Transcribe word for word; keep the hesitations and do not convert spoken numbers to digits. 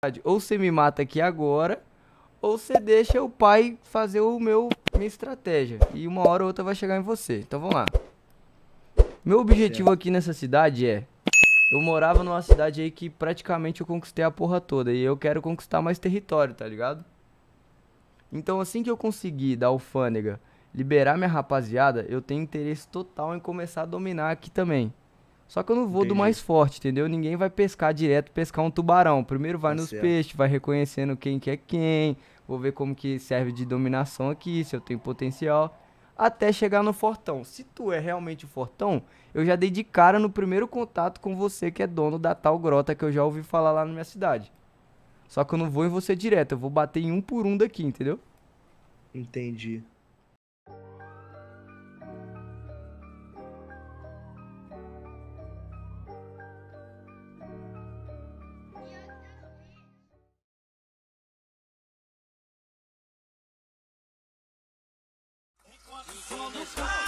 Ou você me mata aqui agora, ou você deixa o pai fazer o meu minha estratégia. E uma hora ou outra vai chegar em você. Então vamos lá. Meu objetivo Certo. aqui nessa cidade é... Eu morava numa cidade aí que praticamente eu conquistei a porra toda. E eu quero conquistar mais território, tá ligado? Então assim que eu conseguir da alfândega liberar minha rapaziada, eu tenho interesse total em começar a dominar aqui também. Só que eu não vou do Entendi. mais forte, entendeu? Ninguém vai pescar direto, pescar um tubarão. Primeiro vai Tá nos certo. peixes, vai reconhecendo quem que é quem. Vou ver como que serve de dominação aqui, se eu tenho potencial. Até chegar no fortão. Se tu é realmente o fortão, eu já dei de cara no primeiro contato com você que é dono da tal grota que eu já ouvi falar lá na minha cidade. Só que eu não vou em você direto, eu vou bater em um por um daqui, entendeu? Entendi. Enquanto o sol não sai.